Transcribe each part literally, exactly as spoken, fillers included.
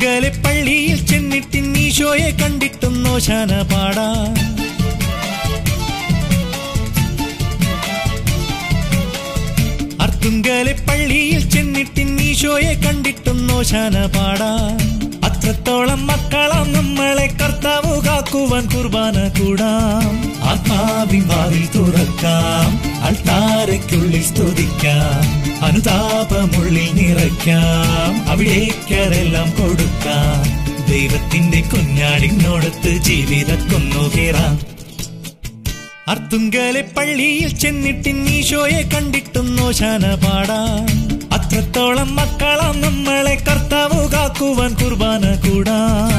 അർത്തുങ്കലെ പള്ളിയിൽ ചെന്നിട്ട് ഈശോയെ കണ്ടിട്ടും നോശാന പാടാ. അർത്തുങ്കലെ പള്ളിയിൽ ചെന്നിട്ട് ഈശോയെ കണ്ടിട്ടും നോശാന പാടാ. അത്രത്തോളം മക്കളാം നമ്മളെ കർത്താവ് കാക്കുവാൻ കുർബാന കൂടാം. ആത്മാവിൻ വാതിൽ തുറക്കാം, അൾത്താരയ്ക്കുള്ളിൽ സ്തുതിക്കാം, അനുതാപമുള്ളിൽ നിറയ്ക്കാം, അവിടേക്കരെല്ലാം കൊടുക്കാം. ദൈവത്തിന്റെ കുഞ്ഞാടിനോടത്ത് ജീവിതക്കൊന്നു കേറാം. അർത്തുങ്കലെ പള്ളിയിൽ ചെന്നിട്ട് ഈശോയെ കണ്ടിട്ടും നോശാന പാടാ. അത്രത്തോളം മക്കളാം നമ്മളെ കർത്താവ് കാക്കുവാൻ കുർബാന കൂടാം.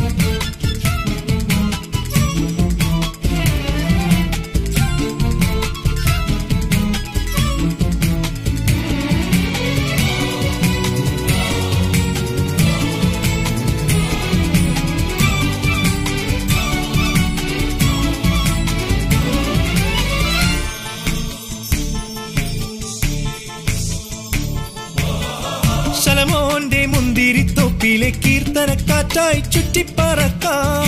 ശലോമോന്റെ മുന്തിരിത്തോപ്പിലെ കീർത്തനക്കാറ്റായി ചുറ്റിപ്പറക്കാം.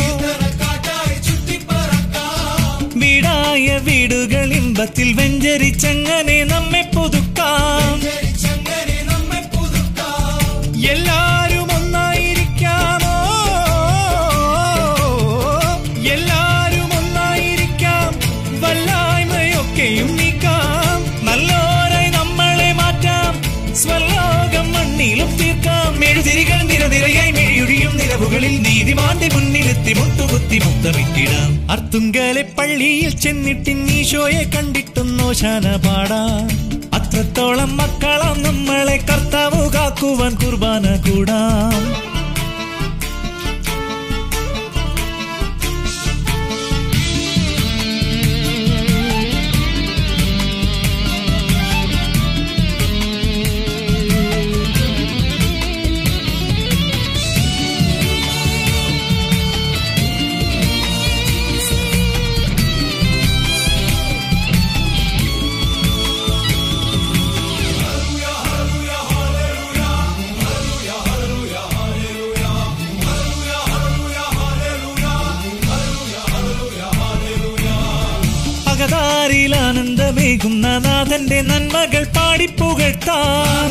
വീടായ വീടുകൾ ഇമ്പത്തിൽ വെഞ്ചരിച്ചങ്ങനെ നമ്മെ പുതുക്കാം. എല്ലാരും ഒന്നായിരിക്കാമോ, എല്ലാരും ഒന്നായിരിക്കാം, വല്ലായ്മയൊക്കെയും നീക്കാം, നല്ലോരായി നമ്മളെ മാറ്റാം, സ്വലോകം മണ്ണിലും തീർക്കാം. മെഴുതിരികൾ നിരനിരയായി മെഴിയൊഴിയും നിലവുകളിൽ നീതിമാന്റെ മുന്നിലെത്തി മുട്ടുകുത്തി മുത്തമിട്ടിടാം. അർത്തുങ്കലെ പള്ളിയിൽ ചെന്നിട്ട് ഈശോയെ കണ്ടിട്ടും നോശാന പാടാ. അത്രത്തോളം മക്കളാം നമ്മളെ കർത്താവ് കാക്കുവാൻ കുർബാന കൂടാം. ആനന്ദമേകുന്ന നാഥന്റെ നന്മകൾ പാടിപ്പുകഴ്ത്താം.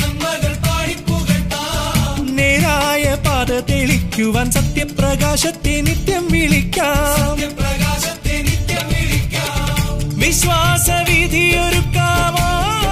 നേരായ പാത തെളിക്കുവാൻ സത്യപ്രകാശത്തെ നിത്യം വിളിക്കാം. വിശ്വാസവിധിയൊരുക്കാമോ,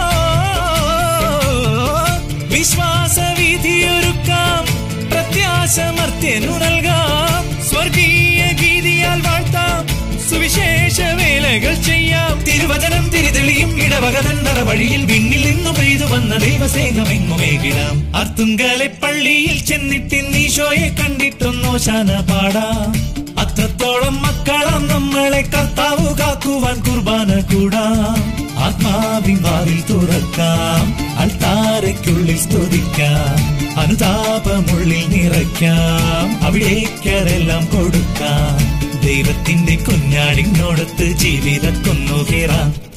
വിശ്വാസവിധിയൊരുക്കാം, പ്രത്യാശമർത്യനു നൽകാം. സ്വർഗീയ ഗീതിയാൽ വാഴ്ത്താം, സുവിശേഷ വേലകൾ ചെയ്യാം. തിരുവചനം തിരിതെളിയും ഇടവകതൻ നടവഴിയിൽ വിണ്ണിൽ നിന്നു പെയ്തു വന്ന ദൈവസേനമെങ്ങുമേകിടാം. അർത്തുങ്കലെ പള്ളിയിൽ ചെന്നിട്ട് ഈശോയെ കണ്ടിട്ടും നോശാന പാടാം. അത്രത്തോളം മക്കളാം നമ്മളെ കർത്താവ് കാക്കുവാൻ കുർബാന കൂടാം. ആത്മാവിൻ വാതിൽ തുറക്കാം, അൾത്താരയ്ക്കുള്ളിൽ സ്തുതിക്കാം, അനുതാപമുള്ളിൽ നിറയ്ക്കാം, അവിടേക്കരെല്ലാം കൊടുക്കാം. ദൈവത്തിന്റെ കുഞ്ഞാടിനോടത്ത് ജീവിതക്കൊന്നു കേറാം.